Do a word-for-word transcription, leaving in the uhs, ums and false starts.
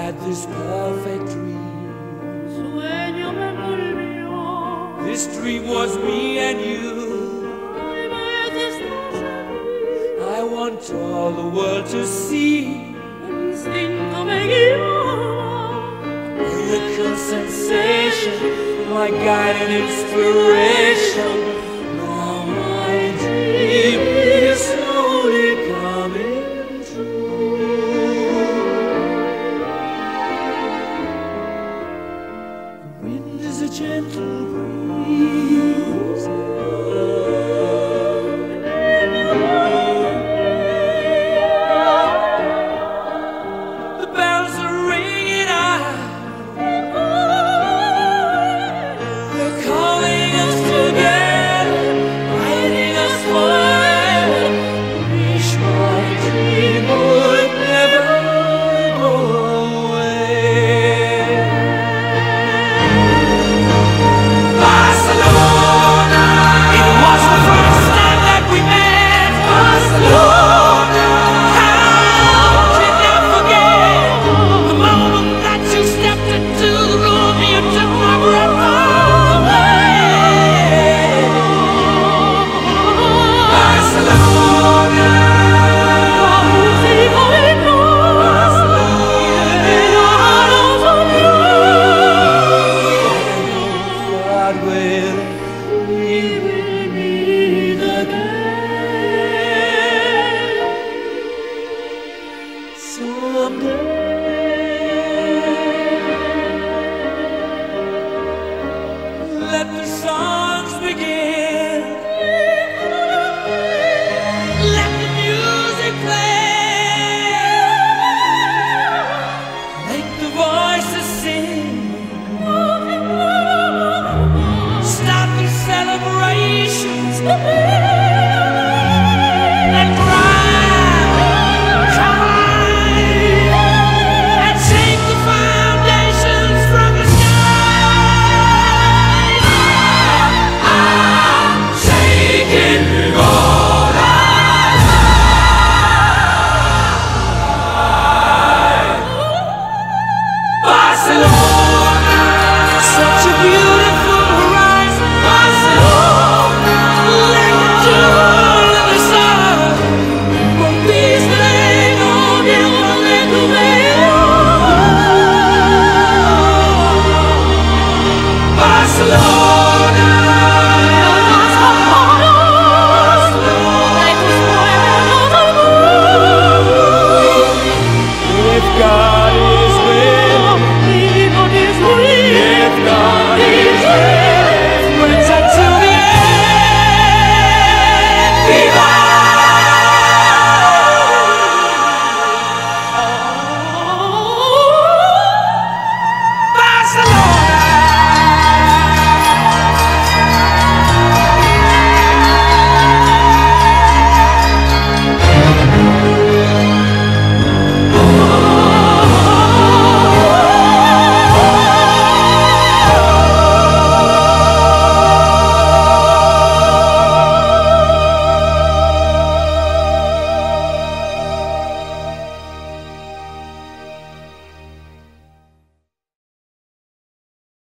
had this perfect dream. Sueño me envolvió. This dream was me and you. I want all the world to see. Miracle sensation, my guide and inspiration. Now my dream is slowly coming true. The wind is a gentle breeze. The bells are ringing out. They're calling us together, guiding us forever. Wish my dream would never go away. Barcelona, it was the first time that we met. Barcelona, how can I forget the moment that you stepped into the room? You took my breath away. Barcelona, God will, we will meet again someday. Let the songs begin. Let the music play.